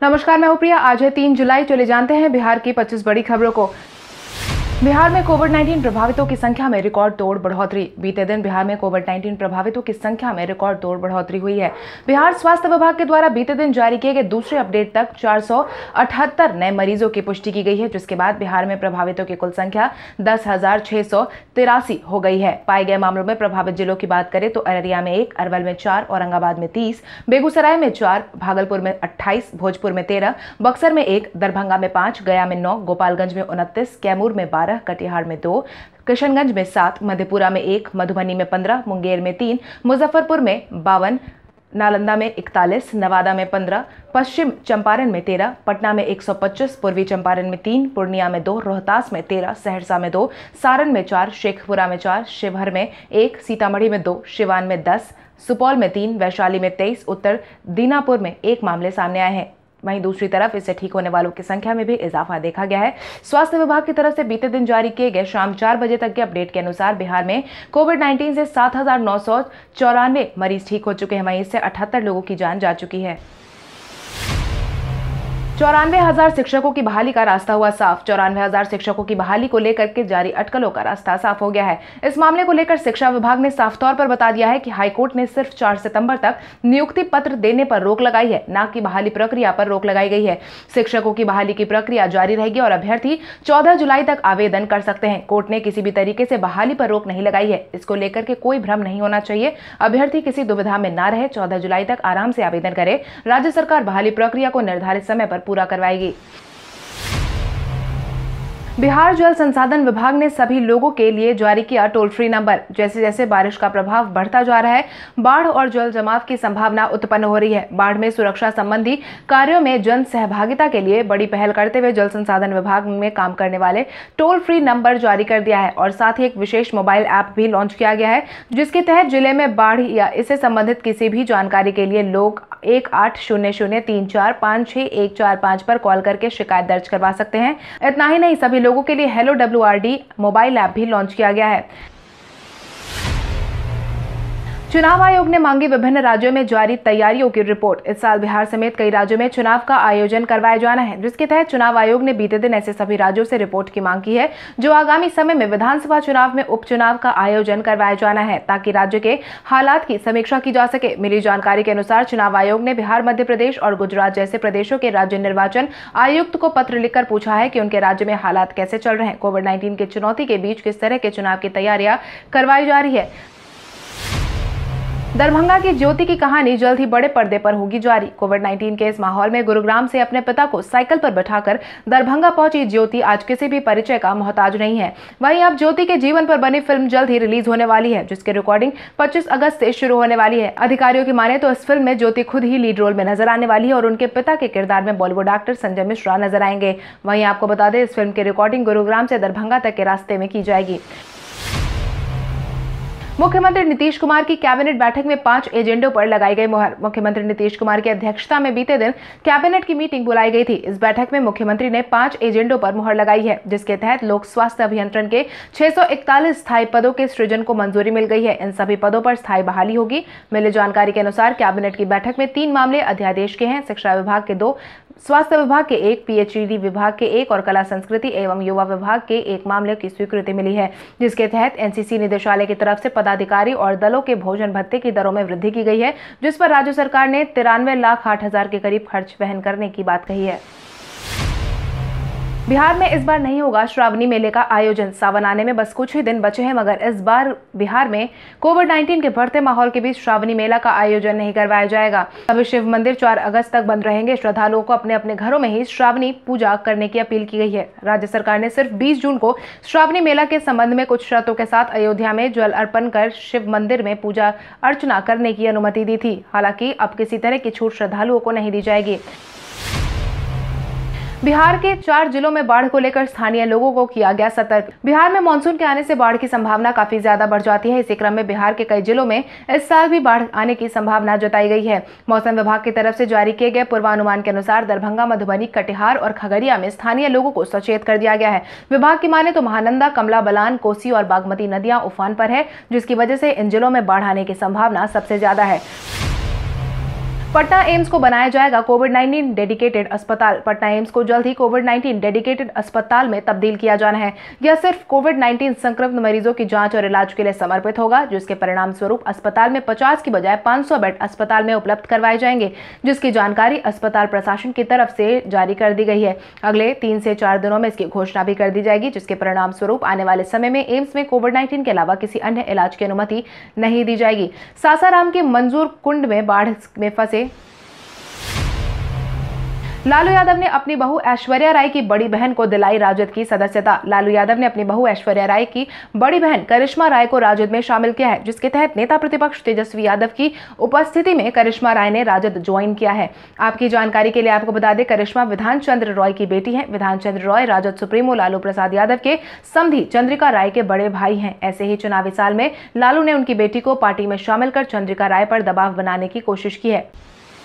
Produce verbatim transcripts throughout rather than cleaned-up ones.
नमस्कार, मैं हूं प्रिया। आज है तीन जुलाई। चले जानते हैं बिहार की पच्चीस बड़ी खबरों को। बिहार में कोविड उन्नीस प्रभावितों की संख्या में रिकॉर्ड तोड़ बढ़ोतरी। बीते दिन बिहार में कोविड उन्नीस प्रभावितों की संख्या में रिकॉर्ड तोड़ बढ़ोतरी हुई है। बिहार स्वास्थ्य विभाग के द्वारा बीते दिन जारी किए गए दूसरे अपडेट तक चार सौ अठहत्तर नए मरीजों की पुष्टि की गई है, जिसके बाद बिहार में प्रभावितों की कुल संख्या दस हजार छह सौ तिरासी हो गई है। पाए गए मामलों में प्रभावित जिलों की बात करें तो अररिया में एक, अरवल में चार, औरंगाबाद में तीस, बेगूसराय में चार, भागलपुर में अट्ठाईस, भोजपुर में तेरह, बक्सर में एक, दरभंगा में पांच, गया में नौ, गोपालगंज में उनतीस, कैमूर में बारह, कटिहार में दो, किशनगंज में सात, मधेपुरा में एक, मधुबनी में पंद्रह, मुंगेर में तीन, मुजफ्फरपुर में बावन, नालंदा में इकतालीस, नवादा में पंद्रह, पश्चिम चंपारण में तेरह, पटना में एक सौ पच्चीस, पूर्वी चंपारण में तीन, पूर्णिया में दो, रोहतास में तेरह, सहरसा में दो, सारण में चार, शेखपुरा में चार, शिवहर में एक, सीतामढ़ी में दो, सिवान में दस, सुपौल में तीन, वैशाली में तेईस, उत्तर दीनापुर में एक मामले सामने आए हैं। वहीं दूसरी तरफ इससे ठीक होने वालों की संख्या में भी इजाफा देखा गया है। स्वास्थ्य विभाग की तरफ से बीते दिन जारी किए गए शाम चार बजे तक के अपडेट के अनुसार बिहार में कोविड उन्नीस से सात हजार नौ सौ चौरानवे मरीज ठीक हो चुके हैं। वहीं इससे अठहत्तर लोगों की जान जा चुकी है। चौरानवे हजार शिक्षकों की बहाली का रास्ता हुआ साफ। चौरानवे हजार शिक्षकों की बहाली को लेकर के जारी अटकलों का रास्ता साफ हो गया है। इस मामले को लेकर शिक्षा विभाग ने साफ तौर पर बता दिया है कि हाईकोर्ट ने सिर्फ चार सितंबर तक नियुक्ति पत्र देने पर रोक लगाई है, न कि बहाली प्रक्रिया पर रोक लगाई गई है। शिक्षकों की बहाली की प्रक्रिया जारी रहेगी और अभ्यर्थी चौदह जुलाई तक आवेदन कर सकते हैं। कोर्ट ने किसी भी तरीके से बहाली पर रोक नहीं लगाई है। इसको लेकर के कोई भ्रम नहीं होना चाहिए। अभ्यर्थी किसी दुविधा में न रहे, चौदह जुलाई तक आराम से आवेदन करे। राज्य सरकार बहाली प्रक्रिया को निर्धारित समय पर पूरा करवाएगी। बिहार जल संसाधन विभाग ने सभी लोगों के लिए जारी किया टोल फ्री नंबर। जैसे जैसे बारिश का प्रभाव बढ़ता जा रहा है, बाढ़ और जल जमाव की संभावना उत्पन्न हो रही है। बाढ़ में सुरक्षा संबंधी कार्यों में जन सहभागिता के लिए बड़ी पहल करते हुए जल संसाधन विभाग में काम करने वाले टोल फ्री नंबर जारी कर दिया है और साथ ही एक विशेष मोबाइल ऐप भी लॉन्च किया गया है, जिसके तहत जिले में बाढ़ या इससे संबंधित किसी भी जानकारी के लिए लोग एक आठ शून्य शून्य तीन चार पाँच छह एक चार पाँच पर कॉल करके शिकायत दर्ज करवा सकते हैं। इतना ही नहीं, सभी लोगों के लिए hello W R D mobile app भी लॉन्च किया गया है। चुनाव आयोग ने मांगी विभिन्न राज्यों में जारी तैयारियों की रिपोर्ट। इस साल बिहार समेत कई राज्यों में चुनाव का आयोजन करवाया जाना है, जिसके तहत चुनाव आयोग ने बीते दिन ऐसे सभी राज्यों से रिपोर्ट की मांग की है जो आगामी समय में विधानसभा चुनाव में उपचुनाव का आयोजन करवाया जाना है, ताकि राज्य के हालात की समीक्षा की जा सके। मिली जानकारी के अनुसार चुनाव आयोग ने बिहार, मध्य प्रदेश और गुजरात जैसे प्रदेशों के राज्य निर्वाचन आयुक्त को पत्र लिखकर पूछा है कि उनके राज्य में हालात कैसे चल रहे हैं। कोविड उन्नीस की चुनौती के बीच किस तरह के चुनाव की तैयारियां करवाई जा रही है। दरभंगा की ज्योति की कहानी जल्द ही बड़े पर्दे पर होगी जारी। कोविड उन्नीस के इस माहौल में गुरुग्राम से अपने पिता को साइकिल पर बिठाकर दरभंगा पहुंची ज्योति आज किसी भी परिचय का मोहताज नहीं है। वहीं अब ज्योति के जीवन पर बनी फिल्म जल्द ही रिलीज होने वाली है, जिसकी रिकॉर्डिंग पच्चीस अगस्त से शुरू होने वाली है। अधिकारियों की माने तो इस फिल्म में ज्योति खुद ही लीड रोल में नजर आने वाली है और उनके पिता के किरदार में बॉलीवुड एक्टर संजय मिश्रा नजर आएंगे। वहीं आपको बता दें, इस फिल्म की रिकॉर्डिंग गुरुग्राम से दरभंगा तक के रास्ते में की जाएगी। मुख्यमंत्री नीतीश कुमार की कैबिनेट बैठक में पांच एजेंडों पर लगाई गई मुहर। मुख्यमंत्री नीतीश कुमार की अध्यक्षता में बीते दिन कैबिनेट की मीटिंग बुलाई गई थी। इस बैठक में मुख्यमंत्री ने पांच एजेंडों पर मुहर लगाई है, जिसके तहत लोक स्वास्थ्य अभियंत्रण के छह सौ इकतालीस स्थायी पदों के सृजन को मंजूरी मिल गई है। इन सभी पदों पर स्थायी बहाली होगी। मिली जानकारी के अनुसार कैबिनेट की बैठक में तीन मामले अध्यादेश के हैं, शिक्षा विभाग के दो, स्वास्थ्य विभाग के एक, पी एच ई डी विभाग के एक और कला संस्कृति एवं युवा विभाग के एक मामले की स्वीकृति मिली है, जिसके तहत एन सी सी निदेशालय की तरफ से पदाधिकारी और दलों के भोजन भत्ते की दरों में वृद्धि की गई है, जिस पर राज्य सरकार ने तिरानवे लाख आठ हजार के करीब खर्च वहन करने की बात कही है। बिहार में इस बार नहीं होगा श्रावणी मेले का आयोजन। सावन आने में बस कुछ ही दिन बचे हैं, मगर इस बार बिहार में कोविड उन्नीस के बढ़ते माहौल के बीच श्रावणी मेला का आयोजन नहीं करवाया जाएगा। सभी शिव मंदिर चार अगस्त तक बंद रहेंगे। श्रद्धालुओं को अपने अपने घरों में ही श्रावणी पूजा करने की अपील की गई है। राज्य सरकार ने सिर्फ बीस जून को श्रावणी मेला के संबंध में कुछ शर्तों के साथ अयोध्या में जल अर्पण कर शिव मंदिर में पूजा अर्चना करने की अनुमति दी थी। हालांकि अब किसी तरह की छूट श्रद्धालुओं को नहीं दी जाएगी। बिहार के चार जिलों में बाढ़ को लेकर स्थानीय लोगों को किया गया सतर्क। बिहार में मानसून के आने से बाढ़ की संभावना काफी ज्यादा बढ़ जाती है। इसी क्रम में बिहार के कई जिलों में इस साल भी बाढ़ आने की संभावना जताई गई है। मौसम विभाग की तरफ से जारी किए गए पूर्वानुमान के अनुसार दरभंगा, मधुबनी, कटिहार और खगड़िया में स्थानीय लोगों को सचेत कर दिया गया है। विभाग की माने तो महानंदा, कमला बलान, कोसी और बागमती नदियां उफान पर है, जिसकी वजह से इन जिलों में बाढ़ आने की संभावना सबसे ज्यादा है। पटना एम्स को बनाया जाएगा कोविड नाइन्टीन डेडिकेटेड अस्पताल। पटना एम्स को जल्द ही कोविड नाइन्टीन डेडिकेटेड अस्पताल में तब्दील किया जाना है। यह सिर्फ कोविड नाइन्टीन संक्रमित मरीजों की जांच और इलाज के लिए समर्पित होगा, जिसके परिणाम स्वरूप अस्पताल में पचास की बजाय पाँच सौ बेड अस्पताल में उपलब्ध करवाए जाएंगे, जिसकी जानकारी अस्पताल प्रशासन की तरफ से जारी कर दी गई है। अगले तीन से चार दिनों में इसकी घोषणा भी कर दी जाएगी, जिसके परिणाम स्वरूप आने वाले समय में एम्स में कोविड नाइन्टीन के अलावा किसी अन्य इलाज की अनुमति नहीं दी जाएगी। सासाराम के मंजूर कुंड में बाढ़ में फंसे लालू यादव ने अपनी बहू ऐश्वर्या राय की बड़ी बहन को दिलाई राजद की सदस्यता। लालू यादव ने अपनी बहू ऐश्वर्या राय की बड़ी बहन करिश्मा राय को राजद में शामिल किया है, जिसके तहत नेता प्रतिपक्ष तेजस्वी यादव की उपस्थिति में करिश्मा राय ने राजद ज्वाइन किया है। आपकी जानकारी के लिए आपको बता दें, करिश्मा विधान चंद्र रॉय की बेटी है। विधान चंद्र रॉय राजद सुप्रीमो लालू प्रसाद यादव के समधी चंद्रिका राय के बड़े भाई हैं। ऐसे ही चुनावी साल में लालू ने उनकी बेटी को पार्टी में शामिल कर चंद्रिका राय पर दबाव बनाने की कोशिश की है।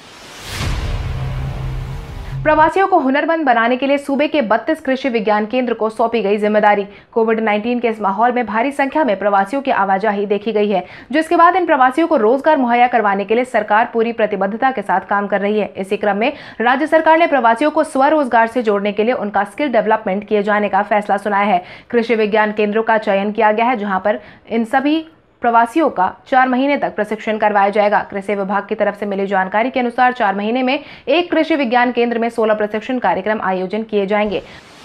प्रवासियों को हुनरमंद बनाने के लिए सूबे के बत्तीस कृषि विज्ञान केंद्र को सौंपी गई जिम्मेदारी। कोविड नाइन्टीन के इस माहौल में भारी संख्या में प्रवासियों की आवाजाही देखी गई है, जिसके बाद इन प्रवासियों को रोजगार मुहैया करवाने के लिए सरकार पूरी प्रतिबद्धता के साथ काम कर रही है। इसी क्रम में राज्य सरकार ने प्रवासियों को स्वरोजगार से जोड़ने के लिए उनका स्किल डेवलपमेंट किए जाने का फैसला सुनाया है। कृषि विज्ञान केंद्रों का चयन किया गया है, जहाँ पर इन सभी प्रवासियों का चार महीने तक प्रशिक्षण करवाया जाएगा। कृषि विभाग की तरफ से मिली जानकारी के अनुसार चार महीने में एक कृषि विज्ञान केंद्र में सोलह प्रशिक्षण कार्यक्रम आयोजन किए जाएंगे।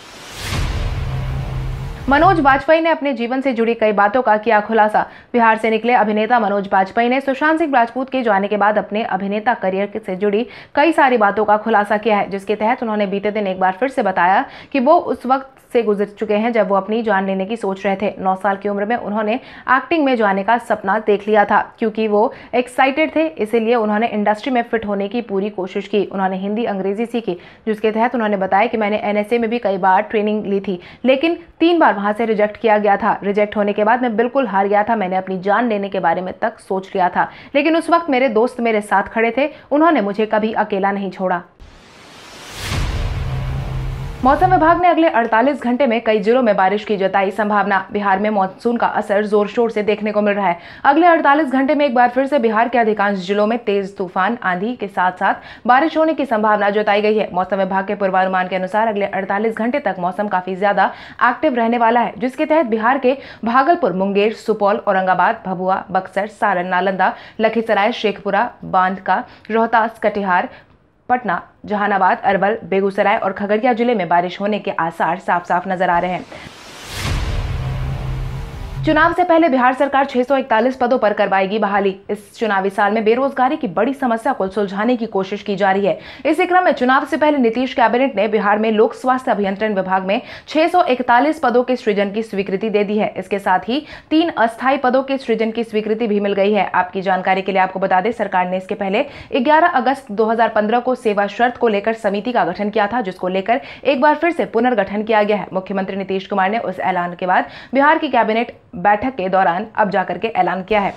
मनोज बाजपेयी ने अपने जीवन से जुड़ी कई बातों का किया खुलासा। बिहार से निकले अभिनेता मनोज बाजपेयी ने सुशांत सिंह राजपूत के जाने के बाद अपने अभिनेता करियर से जुड़ी कई सारी बातों का खुलासा किया है, जिसके तहत उन्होंने बीते दिन एक बार फिर से बताया कि वो उस वक्त से गुजर चुके हैं जब वो अपनी जान लेने की सोच रहे थे। नौ साल की उम्र में उन्होंने एक्टिंग में जाने का सपना देख लिया था। क्योंकि वो एक्साइटेड थे, इसीलिए उन्होंने इंडस्ट्री में फिट होने की पूरी कोशिश की। उन्होंने हिंदी अंग्रेजी सीखी, जिसके तहत उन्होंने बताया कि मैंने एनएसए में भी कई बार ट्रेनिंग ली थी, लेकिन तीन बार वहां से रिजेक्ट किया गया था। रिजेक्ट होने के बाद मैं बिल्कुल हार गया था। मैंने अपनी जान लेने के बारे में तक सोच लिया था, लेकिन उस वक्त मेरे दोस्त मेरे साथ खड़े थे। उन्होंने मुझे कभी अकेला नहीं छोड़ा। मौसम विभाग ने अगले अड़तालीस घंटे में कई जिलों में बारिश की जताई संभावना। बिहार में मानसून का असर जोर शोर से देखने को मिल रहा है। अगले अड़तालीस घंटे में एक बार फिर से बिहार के अधिकांश जिलों में तेज तूफान आंधी के साथ साथ बारिश होने की संभावना जताई गई है। मौसम विभाग के पूर्वानुमान के अनुसार अगले अड़तालीस घंटे तक मौसम काफी ज्यादा एक्टिव रहने वाला है, जिसके तहत बिहार के भागलपुर, मुंगेर, सुपौल, औरंगाबाद, भभुआ, बक्सर, सारण, नालंदा, लखीसराय, शेखपुरा, बांका, रोहतास, कटिहार, पटना, जहानाबाद, अरवल, बेगूसराय और खगड़िया जिले में बारिश होने के आसार साफ साफ नजर आ रहे हैं। चुनाव से पहले बिहार सरकार छह सौ इकतालीस पदों पर करवाएगी बहाली। इस चुनावी साल में बेरोजगारी की बड़ी समस्या को सुलझाने की कोशिश की जा रही है। इसी क्रम में चुनाव से पहले नीतीश कैबिनेट ने बिहार में लोक स्वास्थ्य अभियंत्रण विभाग में छह सौ इकतालीस पदों के सृजन की स्वीकृति दे दी है। इसके साथ ही तीन अस्थायी पदों के सृजन की स्वीकृति भी मिल गई है। आपकी जानकारी के लिए आपको बता दें, सरकार ने इसके पहले ग्यारह अगस्त दो हजार पंद्रह को सेवा शर्त को लेकर समिति का गठन किया था, जिसको लेकर एक बार फिर से पुनर्गठन किया गया है। मुख्यमंत्री नीतीश कुमार ने उस ऐलान के बाद बिहार की कैबिनेट बैठक के दौरान अब जाकर के ऐलान किया है।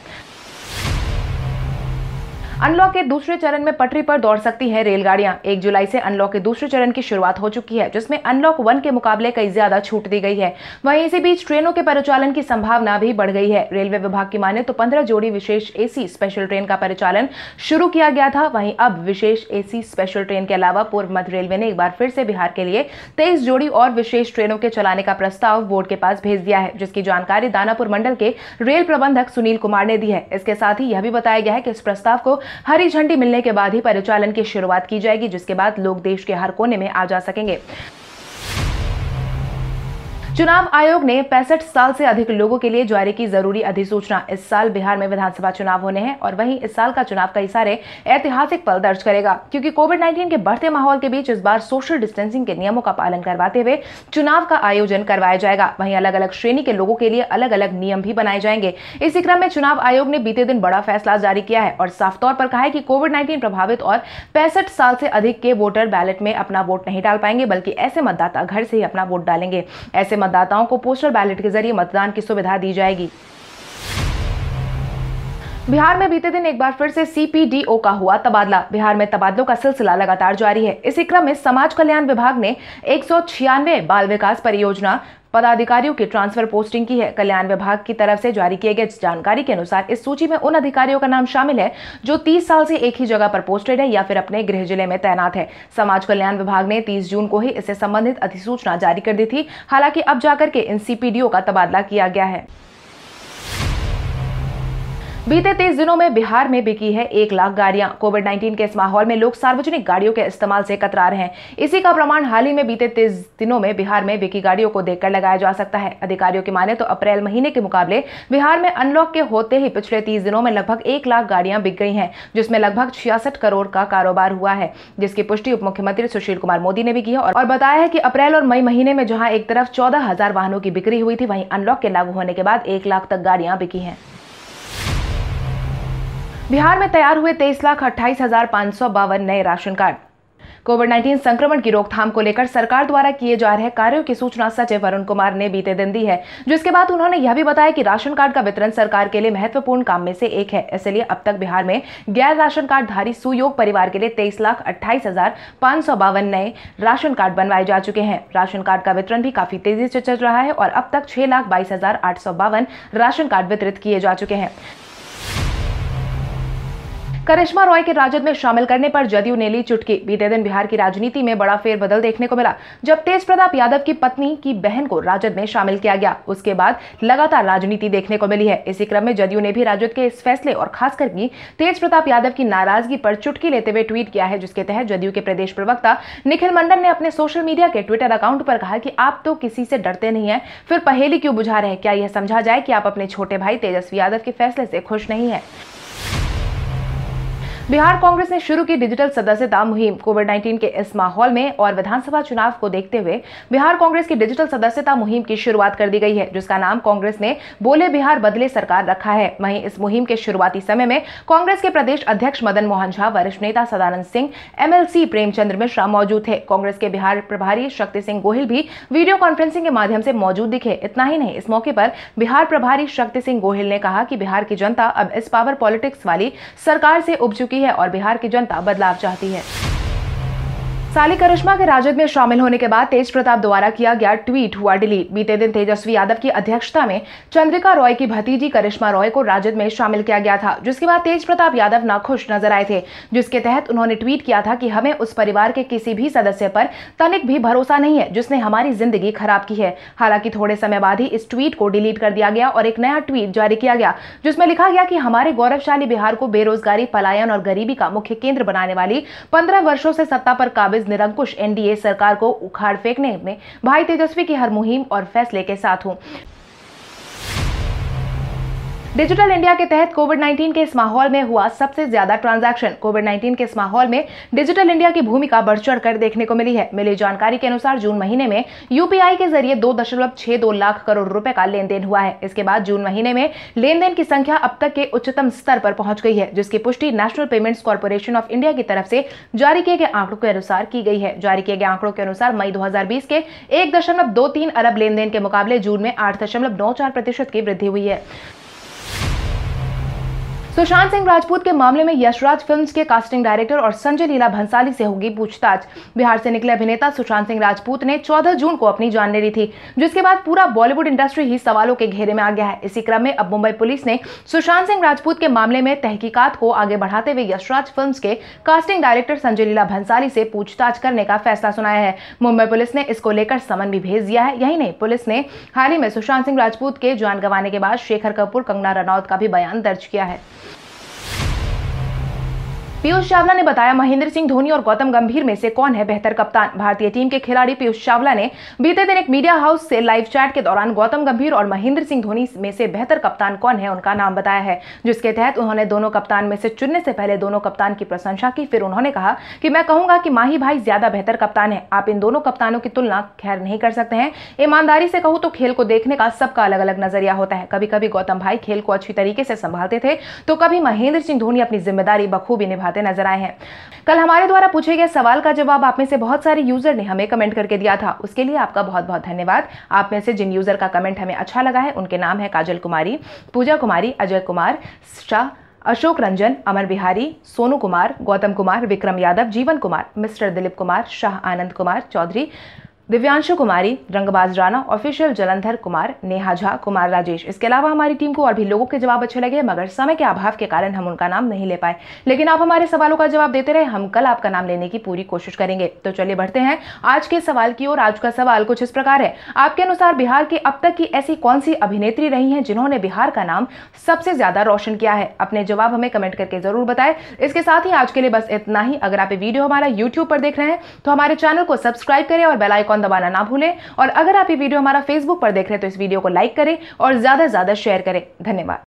अनलॉक के दूसरे चरण में पटरी पर दौड़ सकती हैं रेलगाड़ियां। एक जुलाई से अनलॉक के दूसरे चरण की शुरुआत हो चुकी है, जिसमें अनलॉक वन के मुकाबले कई ज्यादा छूट दी गई है। वहीं इसी बीच ट्रेनों के परिचालन की संभावना भी बढ़ गई है। रेलवे विभाग की माने तो पंद्रह जोड़ी विशेष एसी स्पेशल ट्रेन का परिचालन शुरू किया गया था। वहीं अब विशेष एसी स्पेशल ट्रेन के अलावा पूर्व मध्य रेलवे ने एक बार फिर से बिहार के लिए तेईस जोड़ी और विशेष ट्रेनों के चलाने का प्रस्ताव बोर्ड के पास भेज दिया है, जिसकी जानकारी दानापुर मंडल के रेल प्रबंधक सुनील कुमार ने दी है। इसके साथ ही यह भी बताया गया है कि इस प्रस्ताव को हरी झंडी मिलने के बाद ही परिचालन की शुरुआत की जाएगी, जिसके बाद लोग देश के हर कोने में आ जा सकेंगे। चुनाव आयोग ने पैंसठ साल से अधिक लोगों के लिए जारी की जरूरी अधिसूचना। इस साल बिहार में विधानसभा चुनाव होने हैं और वहीं इस साल का चुनाव कई सारे ऐतिहासिक पल दर्ज करेगा, क्योंकि कोविड नाइन्टीन के बढ़ते माहौल के बीच इस बार सोशल डिस्टेंसिंग के नियमों का पालन करवाते हुए चुनाव का आयोजन करवाया जाएगा। वहीं अलग अलग श्रेणी के लोगों के लिए अलग अलग नियम भी बनाए जाएंगे। इसी क्रम में चुनाव आयोग ने बीते दिन बड़ा फैसला जारी किया है और साफ तौर पर कहा है कि कोविड नाइन्टीन प्रभावित और पैंसठ साल से अधिक के वोटर बैलेट में अपना वोट नहीं डाल पाएंगे, बल्कि ऐसे मतदाता घर से ही अपना वोट डालेंगे। ऐसे मतदाताओं को पोस्टल बैलेट के जरिए मतदान की सुविधा दी जाएगी। बिहार में बीते दिन एक बार फिर से सीपीडीओ का हुआ तबादला। बिहार में तबादलों का सिलसिला लगातार जारी है। इसी क्रम में समाज कल्याण विभाग ने एक सौ छियानवे बाल विकास परियोजना पदाधिकारियों की ट्रांसफर पोस्टिंग की है। कल्याण विभाग की तरफ से जारी किए गए जानकारी के अनुसार इस सूची में उन अधिकारियों का नाम शामिल है जो तीस साल से एक ही जगह पर पोस्टेड है या फिर अपने गृह जिले में तैनात है। समाज कल्याण विभाग ने तीस जून को ही इससे संबंधित अधिसूचना जारी कर दी थी। हालांकि अब जाकर के इन सीपीडीओ का तबादला किया गया है। बीते तीस दिनों में बिहार में बिकी है एक लाख गाड़ियां। कोविड नाइन्टीन के इस माहौल में लोग सार्वजनिक गाड़ियों के इस्तेमाल से कतरा रहे हैं। इसी का प्रमाण हाल ही में बीते तीस दिनों में बिहार में बिकी गाड़ियों को देखकर लगाया जा सकता है। अधिकारियों की माने तो अप्रैल महीने के मुकाबले बिहार में अनलॉक के होते ही पिछले तीस दिनों में लगभग एक लाख गाड़ियां बिक गई हैं, जिसमें लगभग छियासठ करोड़ का कारोबार हुआ है, जिसकी पुष्टि उप मुख्यमंत्री सुशील कुमार मोदी ने भी की है और बताया है कि अप्रैल और मई महीने में जहां एक तरफ चौदह हजार वाहनों की बिक्री हुई थी, वहीं अनलॉक के लागू होने के बाद एक लाख तक गाड़ियां बिकी हैं। बिहार में तैयार हुए तेईस लाख अट्ठाईस हजार पाँच सौ बावन नए राशन कार्ड। कोविड नाइन्टीन संक्रमण की रोकथाम को लेकर सरकार द्वारा किए जा रहे कार्यों की सूचना सचिव वरुण कुमार ने बीते दिन दी है, जिसके बाद उन्होंने यह भी बताया कि राशन कार्ड का वितरण सरकार के लिए महत्वपूर्ण काम में से एक है। इसलिए अब तक बिहार में गैर राशन कार्ड धारी सुयोग परिवार के लिए तेईस लाख अट्ठाईस हजार पाँच सौ बावन नए राशन कार्ड बनवाए जा चुके हैं। राशन कार्ड का वितरण भी काफी तेजी से चल रहा है और अब तक छह लाख बाईस हजार आठ सौ बावन राशन कार्ड वितरित किए जा चुके हैं। करिश्मा रॉय के राजद में शामिल करने पर जदयू ने ली चुटकी। बीते दिन बिहार की राजनीति में बड़ा फेरबदल देखने को मिला, जब तेज प्रताप यादव की पत्नी की बहन को राजद में शामिल किया गया। उसके बाद लगातार राजनीति देखने को मिली है। इसी क्रम में जदयू ने भी राजद के इस फैसले और खासकर की तेज प्रताप यादव की नाराजगी पर चुटकी लेते हुए ट्वीट किया है, जिसके तहत जदयू के प्रदेश प्रवक्ता निखिल मंडल ने अपने सोशल मीडिया के ट्विटर अकाउंट पर कहा कि आप तो किसी से डरते नहीं है, फिर पहेली क्यों बुझा रहे हैं? क्या यह समझा जाए कि आप अपने छोटे भाई तेजस्वी यादव के फैसले से खुश नहीं है? बिहार कांग्रेस ने शुरू की डिजिटल सदस्यता मुहिम। कोविड नाइन्टीन के इस माहौल में और विधानसभा चुनाव को देखते हुए बिहार कांग्रेस की डिजिटल सदस्यता मुहिम की शुरुआत कर दी गई है, जिसका नाम कांग्रेस ने बोले बिहार बदले सरकार रखा है। वहीं इस मुहिम के शुरुआती समय में कांग्रेस के प्रदेश अध्यक्ष मदन मोहन झा, वरिष्ठ नेता सदानंद सिंह, एमएलसी प्रेमचंद्र मिश्रा मौजूद थे। कांग्रेस के बिहार प्रभारी शक्ति सिंह गोहिल भी वीडियो कॉन्फ्रेंसिंग के माध्यम से मौजूद दिखे। इतना ही नहीं, इस मौके पर बिहार प्रभारी शक्ति सिंह गोहिल ने कहा कि बिहार की जनता अब इस पावर पॉलिटिक्स वाली सरकार से उब चुकी है और बिहार की जनता बदलाव चाहती है। साली करिश्मा के राजद में शामिल होने के बाद तेज प्रताप द्वारा किया गया ट्वीट हुआ डिलीट। बीते दिन तेजस्वी यादव की अध्यक्षता में चंद्रिका रॉय की भतीजी करिश्मा रॉय को राजद में शामिल किया गया था, जिसके बाद तेज प्रताप यादव नाखुश नजर आए थे, जिसके तहत उन्होंने ट्वीट किया था कि हमें उस परिवार के किसी भी सदस्य पर तनिक भी भरोसा नहीं है जिसने हमारी जिंदगी खराब की है। हालांकि थोड़े समय बाद ही इस ट्वीट को डिलीट कर दिया गया और एक नया ट्वीट जारी किया गया, जिसमें लिखा गया कि हमारे गौरवशाली बिहार को बेरोजगारी, पलायन और गरीबी का मुख्य केंद्र बनाने वाली पंद्रह वर्षों से सत्ता पर काबिज निरंकुश एनडीए सरकार को उखाड़ फेंकने में भाई तेजस्वी की हर मुहिम और फैसले के साथ हूं। डिजिटल इंडिया के तहत कोविड नाइन्टीन के इस माहौल में हुआ सबसे ज्यादा ट्रांजैक्शन। कोविड नाइन्टीन के इस माहौल में डिजिटल इंडिया की भूमिका बढ़ चढ़ कर देखने को मिली है। मिली जानकारी के अनुसार जून महीने में यूपीआई के जरिए दो दशमलव छह दो लाख करोड़ रुपए का लेन देन हुआ है। इसके बाद जून महीने में लेन देन की संख्या अब तक के उच्चतम स्तर पर पहुंच गई है, जिसकी पुष्टि National Payments Corporation of India की तरफ से जारी किए गए आंकड़ों के अनुसार की गई है। जारी किए गए आंकड़ों के अनुसार मई दो हजार बीस के एक दशमलव दो तीन अरब लेन देन के मुकाबले जून में आठ दशमलव नौ चार प्रतिशत की वृद्धि हुई है। सुशांत सिंह राजपूत के मामले में यशराज फिल्म्स के कास्टिंग डायरेक्टर और संजय लीला भंसाली से होगी पूछताछ। बिहार से निकले अभिनेता सुशांत सिंह राजपूत ने चौदह जून को अपनी जान ले ली थी, जिसके बाद पूरा बॉलीवुड इंडस्ट्री ही सवालों के घेरे में आ गया है। इसी क्रम में अब मुंबई पुलिस ने सुशांत सिंह राजपूत के मामले में तहकीकात को आगे बढ़ाते हुए यशराज फिल्म्स के कास्टिंग डायरेक्टर संजय लीला भंसाली से पूछताछ करने का फैसला सुनाया है। मुंबई पुलिस ने इसको लेकर समन भी भेज दिया है। यही नहीं, पुलिस ने हाल ही में सुशांत सिंह राजपूत के जान गंवाने के बाद शेखर कपूर, कंगना रनौत का भी बयान दर्ज किया है। पीयूष चावला ने बताया, महेंद्र सिंह धोनी और गौतम गंभीर में से कौन है बेहतर कप्तान। भारतीय टीम के खिलाड़ी पीयूष चावला ने बीते दिन एक मीडिया हाउस से लाइव चैट के दौरान गौतम गंभीर और महेंद्र सिंह धोनी में से बेहतर कप्तान कौन है उनका नाम बताया है, जिसके तहत उन्होंने दोनों कप्तान में से चुनने से पहले दोनों कप्तान की प्रशंसा की। फिर उन्होंने कहा कि मैं कहूंगा कि माही भाई ज्यादा बेहतर कप्तान है। आप इन दोनों कप्तानों की तुलना खैर नहीं कर सकते हैं। ईमानदारी से कहूं तो खेल को देखने का सबका अलग अलग नजरिया होता है। कभी कभी गौतम भाई खेल को अच्छी तरीके से संभालते थे, तो कभी महेंद्र सिंह धोनी अपनी जिम्मेदारी बखूबी निभाते नजर आए हैं। कल हमारे द्वारा पूछे गए सवाल का जवाब आप में से बहुत सारे यूजर ने हमें कमेंट करके दिया था, उसके लिए आपका बहुत बहुत धन्यवाद। आप में से जिन यूजर का कमेंट हमें अच्छा लगा है उनके नाम है काजल कुमारी, पूजा कुमारी, अजय कुमार शाह, अशोक रंजन, अमर बिहारी, सोनू कुमार, गौतम कुमार, विक्रम यादव, जीवन कुमार, मिस्टर दिलीप कुमार, शाह आनंद कुमार चौधरी, दिव्यांशु कुमारी, रंगबाज राणा, ऑफिशियल जलंधर कुमार, नेहा झा, कुमार राजेश। इसके अलावा हमारी टीम को और भी लोगों के जवाब अच्छे लगे, मगर समय के अभाव के कारण हम उनका नाम नहीं ले पाए। लेकिन आप हमारे सवालों का जवाब देते रहे, हम कल आपका नाम लेने की पूरी कोशिश करेंगे। तो चलिए बढ़ते हैं आज के सवाल की ओर। आज का सवाल कुछ इस प्रकार है, आपके अनुसार बिहार की अब तक की ऐसी कौन सी अभिनेत्री रही हैं जिन्होंने बिहार का नाम सबसे ज्यादा रोशन किया है? अपने जवाब हमें कमेंट करके जरूर बताएं। इसके साथ ही आज के लिए बस इतना ही। अगर आप ये वीडियो हमारा यूट्यूब पर देख रहे हैं तो हमारे चैनल को सब्सक्राइब करें और बेल आइकॉन दबाना ना भूलें। और अगर आप ये वीडियो हमारा फेसबुक पर देख रहे हैं तो इस वीडियो को लाइक करें और ज्यादा से ज्यादा शेयर करें। धन्यवाद।